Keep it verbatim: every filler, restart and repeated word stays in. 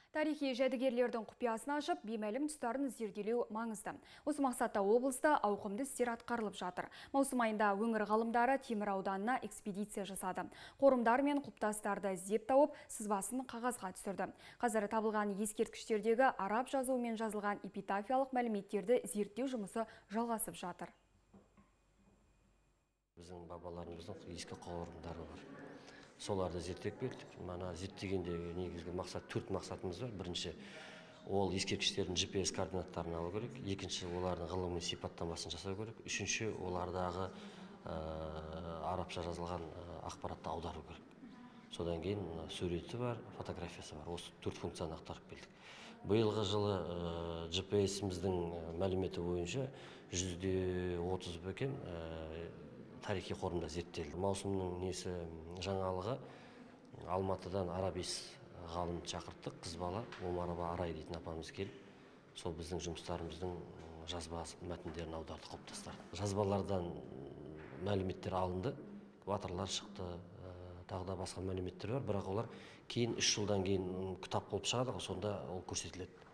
Тарихи жәдігерлердің құпиясын ашып, беймәлім тұстарын зерделеу маңызды. Осы мақсатта облыста ауқымды істер атқарылып жатыр. Маусым айында өңір ғалымдары Темір ауданына экспедиция жасады. Қорымдар мен құптастарды іздеп тауып, сызбасын қағазға түсірді. Қазір табылған ескерткіштердегі араб жазуымен жазылған эпитафиялық мәліметтерді зерттеу жұмысы жалғасып жатыр. Біздің бабаларымыздың ескі қорымдары бар. Соларды зерттеп келдік. Мана зерттегендегі негізгі мақсат, төрт мақсатымыз бар. Бірінші, ол ескерткіштердің джи пи эс координаттарын алу керек. Екінші, олардың ғылыми сипаттамасын жасау керек. Үшінші, олардағы арабша жазылған ақпаратты аудару керек. Содан кейін суреті бар, фотографиясы бар. Осы төрт функцияны атқарып келдік. Биылғы жылы джи пи эс-іміздің мәліметі бойынша жүзде отыз бекен тарихи қорымда зерттелді. Маусымның несі жаңалығы, Алматыдан арабис ғалым шақырттық, қыз бала Омарова Арай дейтін апамыз келіп, сол біздің жұмыстарымыздың жазба мәтіндерін аударды, құптастарды. Жазбалардан мәліметтер алынды, батырлар шықты, тағы да басқа мәліметтер бар, бірақ олар кейін үш жылдан кейін кітап болып шығады, сонда ол көрсетіледі.